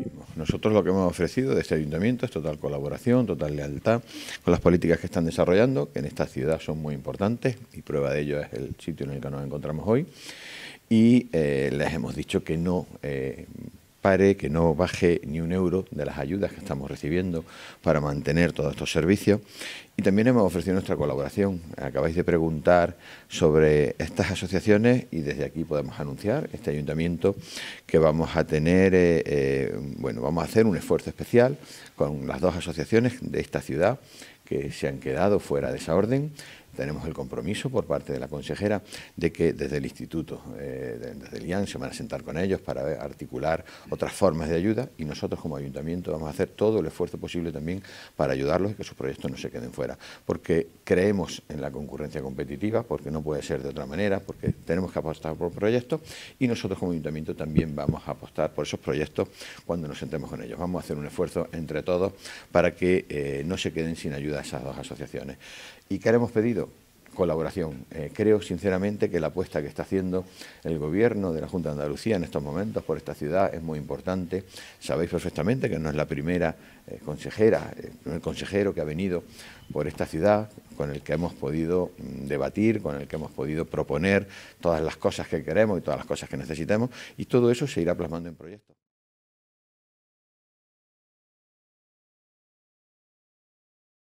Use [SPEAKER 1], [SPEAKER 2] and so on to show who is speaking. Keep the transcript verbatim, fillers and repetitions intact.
[SPEAKER 1] mismo. Nosotros lo que hemos ofrecido de este ayuntamiento es total colaboración, total lealtad con las políticas que están desarrollando, que en esta ciudad son muy importantes y prueba de ello es el sitio en el que nos encontramos hoy. Y eh, les hemos dicho que no eh, pare, que no baje ni un euro de las ayudas que estamos recibiendo para mantener todos estos servicios. Y también hemos ofrecido nuestra colaboración. Acabáis de preguntar sobre estas asociaciones y desde aquí podemos anunciar, este ayuntamiento, que vamos a tener, eh, eh, bueno, vamos a hacer un esfuerzo especial con las dos asociaciones de esta ciudad que se han quedado fuera de esa orden. Tenemos el compromiso por parte de la consejera de que desde el instituto, eh, desde el I A N, se van a sentar con ellos para ver, articular otras formas de ayuda, y nosotros como ayuntamiento vamos a hacer todo el esfuerzo posible también para ayudarlos y que sus proyectos no se queden fuera, porque creemos en la concurrencia competitiva, porque no puede ser de otra manera, porque tenemos que apostar por proyectos y nosotros como ayuntamiento también vamos a apostar por esos proyectos cuando nos sentemos con ellos. Vamos a hacer un esfuerzo entre todos para que eh, no se queden sin ayuda esas dos asociaciones. ¿Y qué le hemos pedido? Colaboración. Eh, creo sinceramente que la apuesta que está haciendo el Gobierno de la Junta de Andalucía en estos momentos por esta ciudad es muy importante. Sabéis perfectamente que no es la primera eh, consejera, el primer consejero que ha venido por esta ciudad, con el que hemos podido mm, debatir, con el que hemos podido proponer todas las cosas que queremos y todas las cosas que necesitamos, y todo eso se irá plasmando en proyectos.